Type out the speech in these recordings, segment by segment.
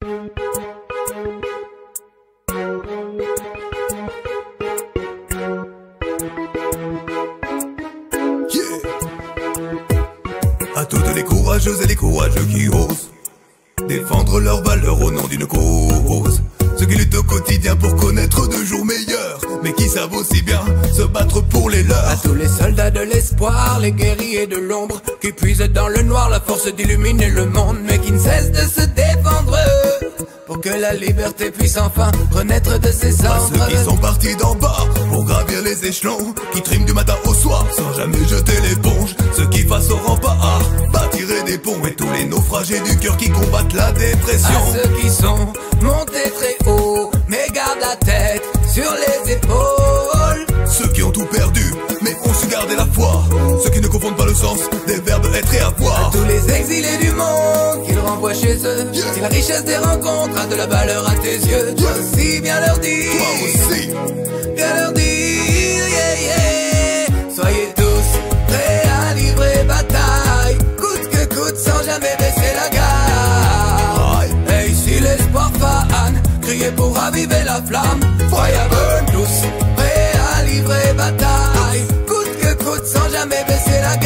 À toutes les courageuses et les courageux qui osent défendre leurs valeurs au nom d'une cause. Ceux qui luttent au quotidien pour connaître de jours meilleurs, mais qui savent aussi bien se battre pour les leurs. À tous les soldats de l'espoir, les guerriers de l'ombre, qui puisent dans le noir la force d'illuminer le monde, mais qui ne cessent de se défendre pour que la liberté puisse enfin renaître de ses cendres. À ceux qui sont partis d'en bas pour gravir les échelons, qui triment du matin au soir sans jamais jeter l'éponge. Ceux qui face au rempart bâtiraient des ponts, et tous les naufragés du cœur qui combattent la dépression. À ceux qui sont montés très haut, mais gardent la tête sur les épaules. Ceux qui ont tout perdu, mais ont su garder la foi. Ceux qui ne confondent pas le sens des verbes être et avoir. À tous les exilés du monde, qu'ils renvoient chez eux. Si la richesse des rencontres a de la valeur à tes yeux, toi aussi viens leur dire. Toi aussi viens leur dire, yeah, yeah. Soyez tous prêts à livrer bataille, coûte que coûte, sans jamais baisser la garde. Et ici l'espoir fan, criez pour raviver la flamme. Fire burn, tous prêts à livrer bataille, coûte que coûte, sans jamais baisser la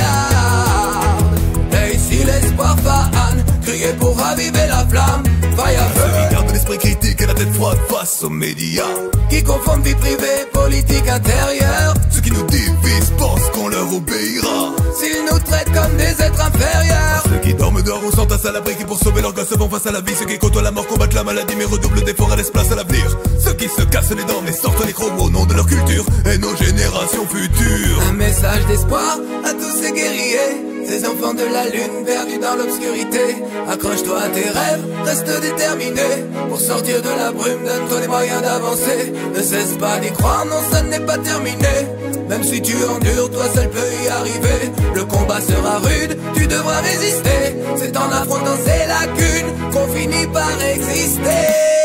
garde. Et ici l'espoir fan, criez pour raviver la flamme. Fire burn. Ceux qui gardent l'esprit critique et la tête froide face aux médias, qui confondent vie privée, politique intérieure. Ceux qui nous divisent pensent qu'on leur obéira, s'ils nous traitent comme des êtres inférieurs. Ceux qui dorment dehors ou s'entassent à l'abri, qui pour sauver leurs gosses se font face à la vie. Ceux qui côtoient la mort, combattent la maladie, mais redoublent d'efforts à laissent place à l'avenir. Ceux qui se cassent les dents mais sortent les crocs au nom de leur culture et nos générations futures. Un message d'espoir à tous ces guerriers, ces enfants de la lune perdus dans l'obscurité. Accroche-toi à tes rêves, reste déterminé. Pour sortir de la brume, donne-toi les moyens d'avancer. Ne cesse pas d'y croire, non ça n'est pas terminé. Même si tu endures, toi seul peux y arriver. Le combat sera rude, tu devras résister. C'est en affrontant ces lacunes qu'on finit par exister.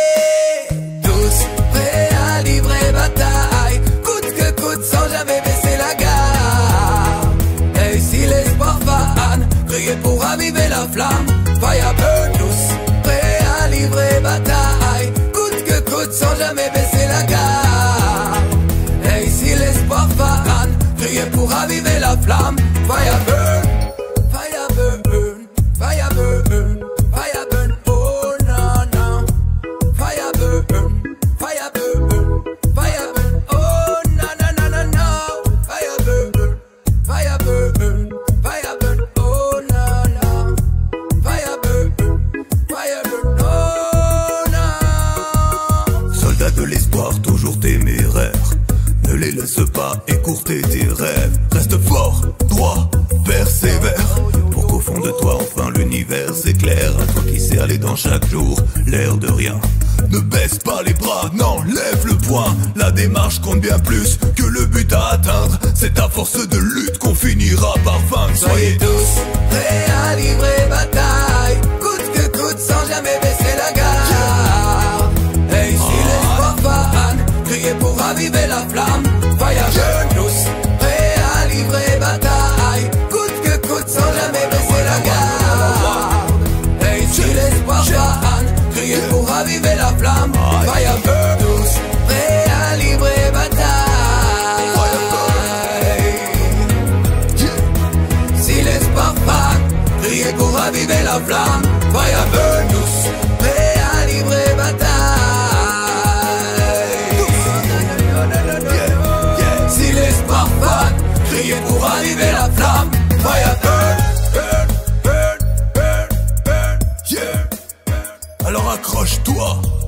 Tous prêts à livrer bataille, coûte que coûte, sans jamais baisser la garde. Et ici l'espoir fan, criez pour raviver la flamme. Fire burn, tous prêts à livrer bataille, coûte que coûte, sans jamais baisser la garde. Et ici l'espoir fan, criez pour raviver la flamme. Fire burn, fire burn, fire burn, fire burn, oh non non. Fire burn, fire burn, fire burn, oh non non non non non. Fire burn, fire burn, fire burn, oh non non. Fire burn, oh non. Soldats de l'espoir toujours téméraires, ne les laisse pas écourter tes rêves. Reste fort, droit, persévère, pour qu'au fond de toi enfin l'univers s'éclaire. À toi qui sais aller dans chaque jour, l'air de rien. Ne baisse pas les bras, non, lève le poing. La démarche compte bien plus que le but à atteindre. C'est à force de lutte qu'on finira par vaincre. Soyez tous prêts à livrer bataille, coûte que coûte, sans jamais baisser la garde. Et ici l'espoir fan, criez pour raviver la flamme. Fire burn, tous prêts à livrer bataille, coûte que coûte, sans jamais baisser la garde. Et ici l'espoir fan, criez pour raviver la flamme. Fire burn, tous prêts à livrer bataille. Si l'espoir fan, criez pour raviver la flamme. Fire burn, tous prêts à livrer bataille. Si l'espoir fan, criez pour raviver la flamme. Fire burn, burn, burn, burn, burn, Yeah. Alors accroche-toi.